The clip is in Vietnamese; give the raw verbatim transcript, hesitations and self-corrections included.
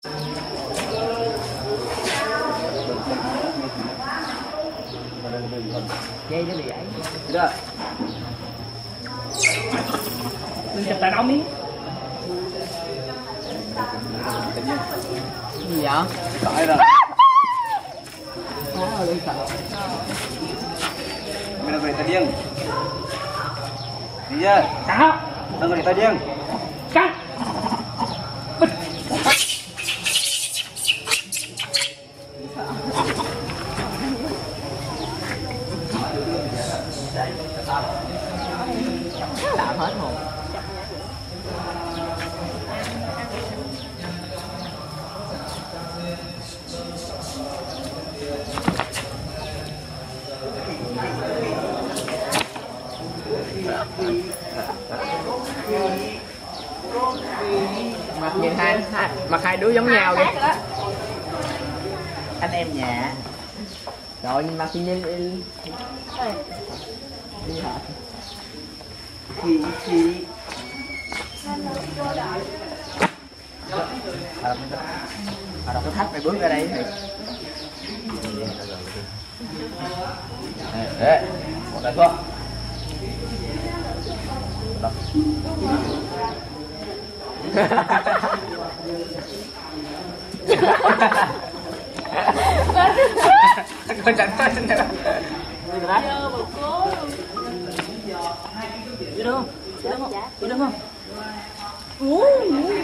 dây nó bị gãy. Được. Đừng chụp tại đâu miếng. Gì vậy? Tại rồi. Má ơi đi sợ. Mình về tay điên. Đi chưa? Cắt. Đừng có đi tay điên. Cắt. Bịch. Tạm hết hồn. Mặt nhìn hai, hai mặt hai đứa giống nhau đi. Anh em nhà. Rồi nhìn mặt thì nhìn đi. Đi hả? Khi khi à, à, cái thắt này bước ra đây thì đấy một đại phương con chặt thôi nữa Giờ một cố đi được không? Đi được không? ngủ ngủ